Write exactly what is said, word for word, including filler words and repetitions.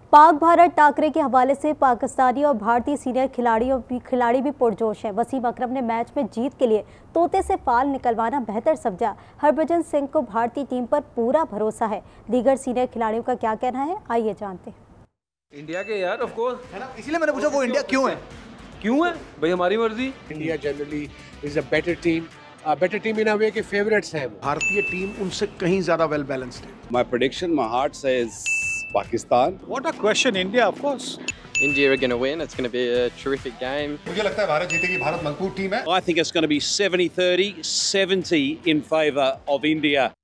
पाक भारत टाकरे के हवाले से पाकिस्तानी और भारतीय सीनियर खिलाड़ियों भी खिलाड़ी भी पुरजोश हैं। वसीम अकरम ने मैच में जीत के लिए तोते से फाल निकलवाना बेहतर समझा। हरभजन सिंह को भारतीय टीम पर पूरा भरोसा है। दीगर सीनियर खिलाड़ियों का क्या कहना है, आइए जानते हैं। इंडिया के यार ऑफ कोर्स है ना, इसीलिए मैंने पूछा वो इंडिया क्यों है क्यों है भाई, हमारी मर्जी। India generally is a better team, a better team in a way के फेवरेट्स हैं। भारतीय टीम उनसे कहीं ज्यादा वेल बैलेंस्ड है। My prediction, my heart says Pakistan. What a question, India, of course. India are going to win. It's going to be a terrific game. मुझे लगता है भारत जीतेगी। भारत मजबूत टीम है। I think it's going to be seventy thirty, seventy in favour of India.